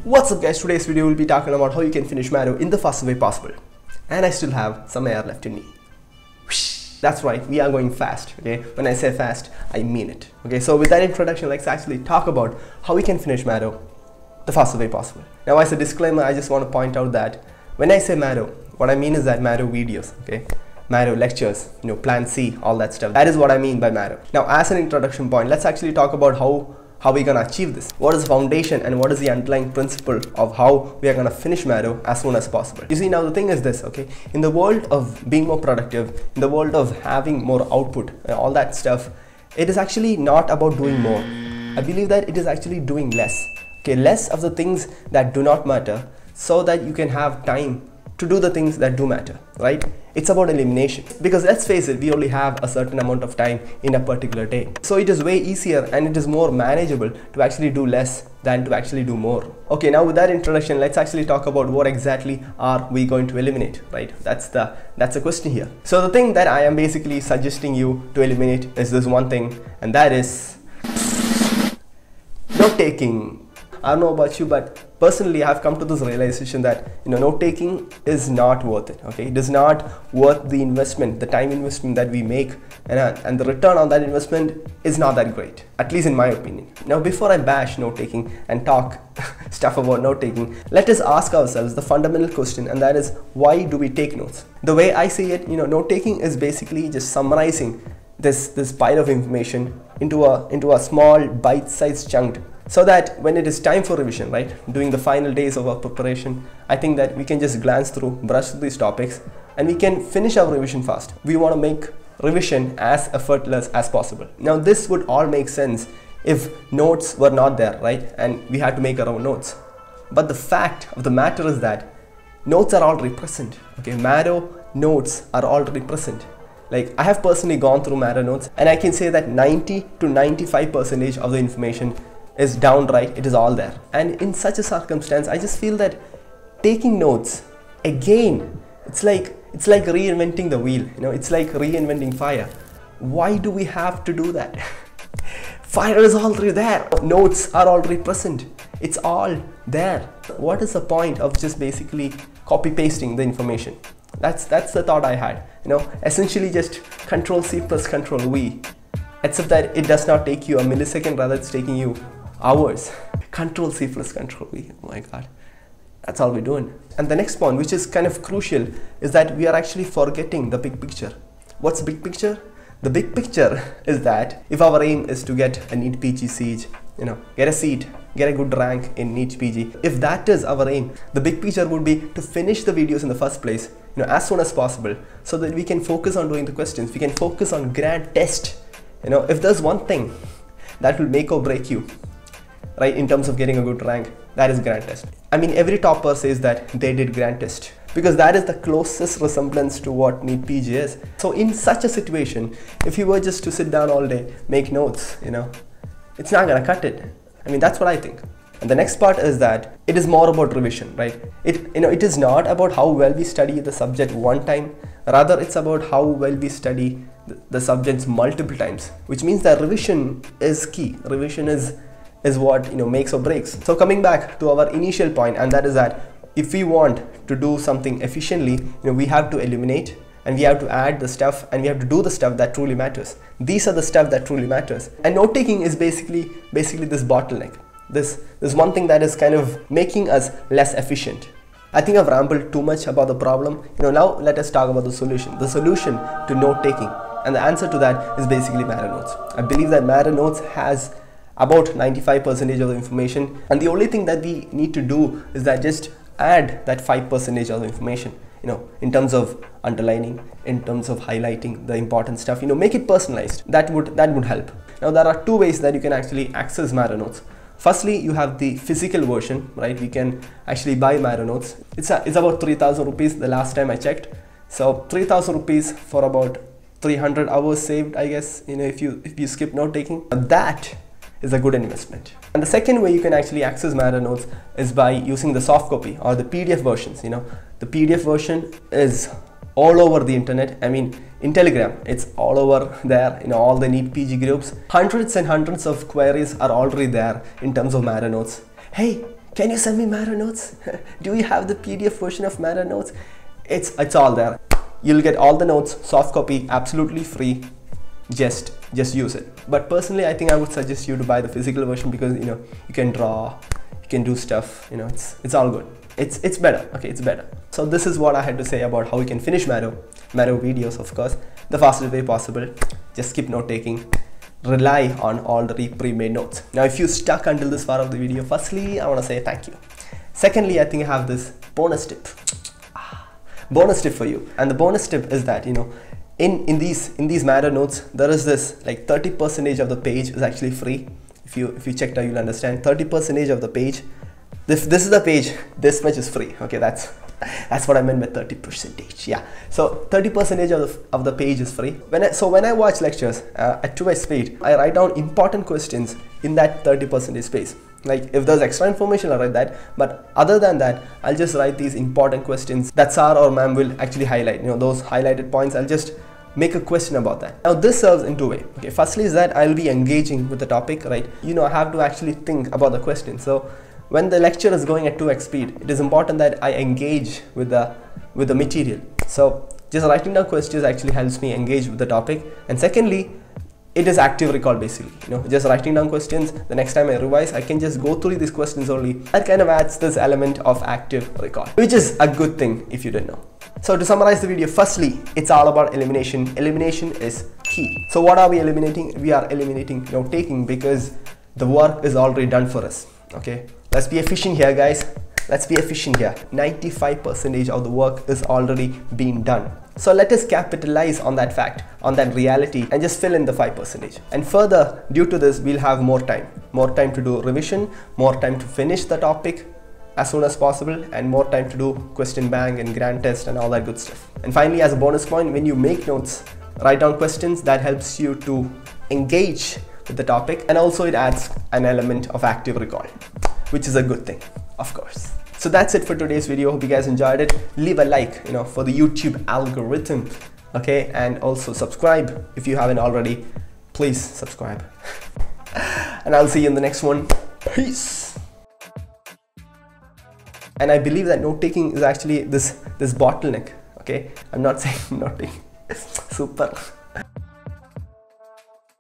What's up guys, today's video will be talking about how you can finish Maro in the fastest way possible. And I still have some air left in me. That's right, we are going fast, okay? When I say fast, I mean it. Okay, so with that introduction, let's actually talk about how we can finish Maro the fastest way possible. Now as a disclaimer, I just want to point out that when I say Maro, what I mean is that Maro videos, okay? Maro lectures, Plan C, all that stuff. That is what I mean by Maro. Now as an introduction point, let's actually talk about how we're gonna achieve this. What is the foundation and what is the underlying principle of how we are gonna finish Maro as soon as possible. You see, now the thing is this, okay? In the world of being more productive, in the world of having more output, all that stuff, it is actually not about doing more. I believe that it is actually doing less. Okay, less of the things that do not matter so that you can have time to do the things that do matter, right? It's about elimination, because let's face it, we only have a certain amount of time in a particular day. So it is way easier and it is more manageable to actually do less than to actually do more. Okay, now with that introduction, let's actually talk about what exactly are we going to eliminate, right? That's the question here. So the thing that I am basically suggesting you to eliminate is this one thing, and that is note taking. I don't know about you, but personally I've come to this realization that note taking is not worth it. Okay, it is not worth the investment, the time investment that we make, and the return on that investment is not that great, at least in my opinion. Now before I bash note taking and talk stuff about note taking, let us ask ourselves the fundamental question, and that is, why do we take notes? The way I see it, note taking is basically just summarizing this pile of information into a small bite-sized chunk, so that when it is time for revision, right, during the final days of our preparation, I think that we can just glance through, brush through these topics, and we can finish our revision fast. We want to make revision as effortless as possible. Now this would all make sense if notes were not there, right, and we had to make our own notes. But the fact of the matter is that notes are already present. Okay, Maro notes are already present. Like, I have personally gone through Maro notes, and I can say that 90 to 95% of the information is downright, it is all there. And in such a circumstance, I just feel that taking notes, again, it's like reinventing the wheel, it's like reinventing fire. Why do we have to do that? Fire is already there, notes are already present, it's all there. What is the point of just basically copy pasting the information? That's the thought I had, essentially just Control C plus Control V, except that it does not take you a millisecond, rather it's taking you hours. Control C plus Control V, oh my god, that's all we're doing. And the next point, which is kind of crucial, is that we are actually forgetting the big picture. What's the big picture? The big picture is that if our aim is to get a NEET PG siege, get a seat, get a good rank in NEET PG, if that is our aim, the big picture would be to finish the videos in the first place, as soon as possible, so that we can focus on doing the questions, we can focus on grand test. If there's one thing that will make or break you, right, in terms of getting a good rank, that is grand test. I mean, every topper says that they did grand test, because that is the closest resemblance to what NEET PG is. So in such a situation, if you were just to sit down all day, make notes, it's not gonna cut it. I mean, that's what I think. And the next part is that it is more about revision, right? It is not about how well we study the subject one time, rather it's about how well we study the subjects multiple times, which means that revision is key. Revision is what makes or breaks. So coming back to our initial point, and that is that if we want to do something efficiently, we have to eliminate, and we have to add the stuff, and we have to do the stuff that truly matters. These are the stuff that truly matters. And note taking is basically this bottleneck. This one thing that is kind of making us less efficient. I think I've rambled too much about the problem. Now let us talk about the solution. The solution to note taking, and the answer to that is basically Maro notes. I believe that Maro notes has about 95% of the information, and the only thing that we need to do is that just add that 5% of the information, in terms of underlining, in terms of highlighting the important stuff, make it personalized. That would help. Now there are two ways that you can actually access Maro notes. Firstly, you have the physical version, right? We can actually buy Maro notes. It's about 3,000 rupees the last time I checked. So 3,000 rupees for about 300 hours saved, I guess, if you skip note taking. That is a good investment. And the second way you can actually access Maro notes is by using the soft copy or the PDF versions. The PDF version is all over the internet. I mean, in Telegram, it's all over there, all the NEET PG groups. Hundreds and hundreds of queries are already there in terms of Maro notes. Hey, can you send me Miro notes? Do you have the PDF version of Miro notes? It's all there. You'll get all the notes, soft copy, absolutely free. Just use it. But personally, I think I would suggest you to buy the physical version because you can draw, you can do stuff. It's all good. It's better. Okay, it's better. So this is what I had to say about how we can finish Miro videos, of course, the fastest way possible. Just keep note taking. Rely on already pre-made notes. Now, if you stuck until this part of the video, firstly, I want to say thank you. Secondly, I think I have this bonus tip. Bonus tip for you, and the bonus tip is that in these Miro notes, there is this like 30% of the page is actually free. If you checked out, you'll understand. 30% of the page. This is the page. This much is free. Okay, that's what I meant by 30%. Yeah. So 30% of the page is free. When I watch lectures at 2x speed, I write down important questions in that 30% space. Like if there's extra information, I'll write that. But other than that, I'll just write these important questions that sir or ma'am will actually highlight. Those highlighted points, I'll just make a question about that. Now this serves in two ways. Okay, firstly is that I'll be engaging with the topic, right? I have to actually think about the question. So when the lecture is going at 2x speed, it is important that I engage with the material. So just writing down questions actually helps me engage with the topic. And secondly, it is active recall basically. Just writing down questions, the next time I revise, I can just go through these questions only. That kind of adds this element of active recall, which is a good thing if you didn't know. So to summarize the video, firstly, it's all about elimination. Elimination is key. So what are we eliminating? We are eliminating note taking because the work is already done for us. Okay, let's be efficient here, guys. Let's be efficient here. 95% of the work is already being done. So let us capitalize on that fact, on that reality, and just fill in the 5%. And further, due to this, we'll have more time to do revision, more time to finish the topic as soon as possible, and more time to do question bank and grand test and all that good stuff. And finally, as a bonus point, when you make notes, write down questions. That helps you to engage with the topic, and also it adds an element of active recall, which is a good thing, of course. So that's it for today's video. Hope you guys enjoyed it. Leave a like, for the YouTube algorithm, okay? And also subscribe if you haven't already. Please subscribe. And I'll see you in the next one. Peace. And I believe that note taking is actually this bottleneck, okay? I'm not saying note taking. Super.